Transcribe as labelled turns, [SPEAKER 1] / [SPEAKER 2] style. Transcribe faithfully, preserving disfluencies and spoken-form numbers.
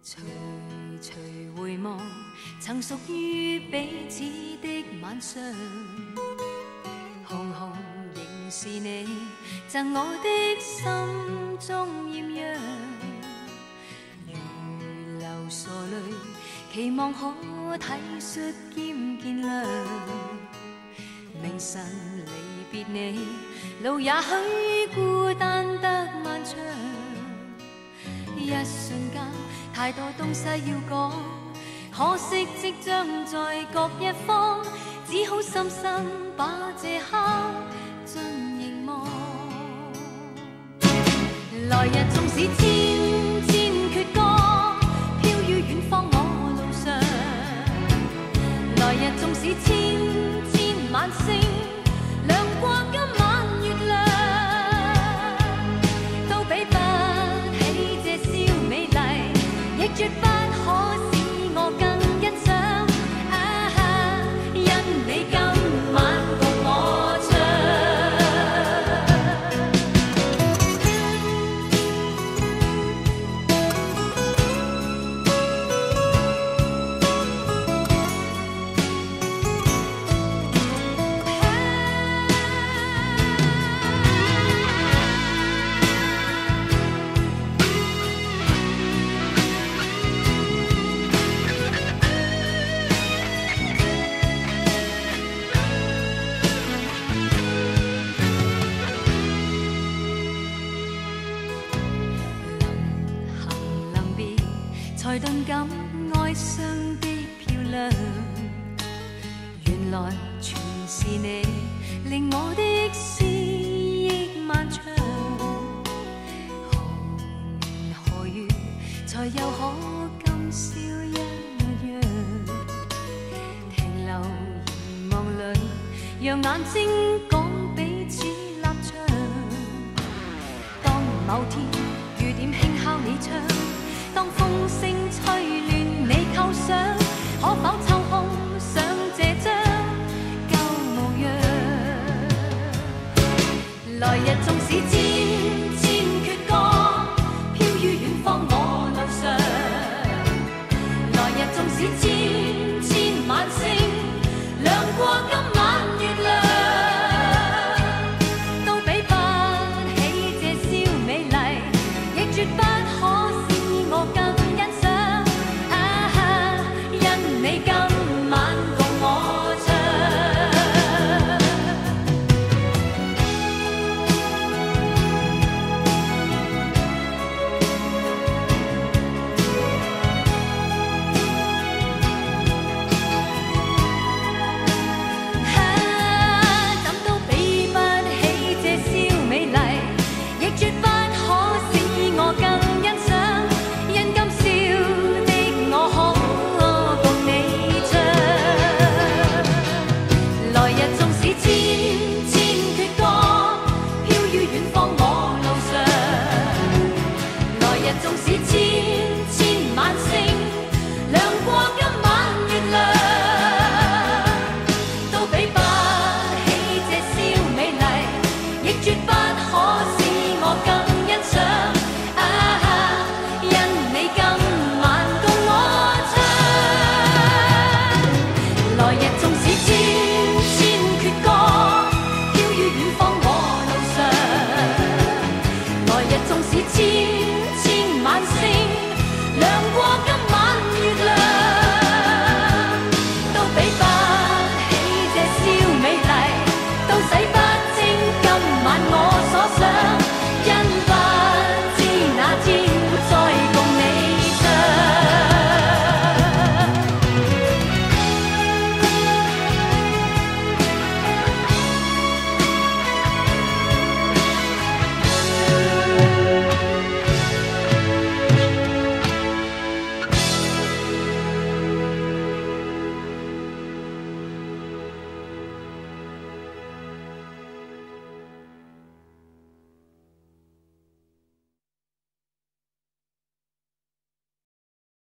[SPEAKER 1] 徐徐回望，曾属於彼此的晚上，紅紅仍是你贈我的心中豔陽，如流傻淚，期望可體恤兼見諒。明晨離別你，路也許孤單得漫長。一瞬間，太多東西要講，可惜即將在各一方，只好深深把這刻盡凝望。來日縱使千千闕歌，飄於遠方我路上。來日縱使千千晚星，亮過今晚月亮，都比不起這宵美麗，亦絕不可使我更欣賞。啊，因你今晚共我唱。才頓感哀傷的漂亮，原來全是你令我的思憶漫長。何年何月才又可今宵一樣，停留凝望裏，讓眼睛講彼此立場。當某天雨點輕敲你窗，當風聲吹亂你構想，可否抽空想這張舊模樣？來日縱使千千闕歌，飄於遠方我路上。來日縱使千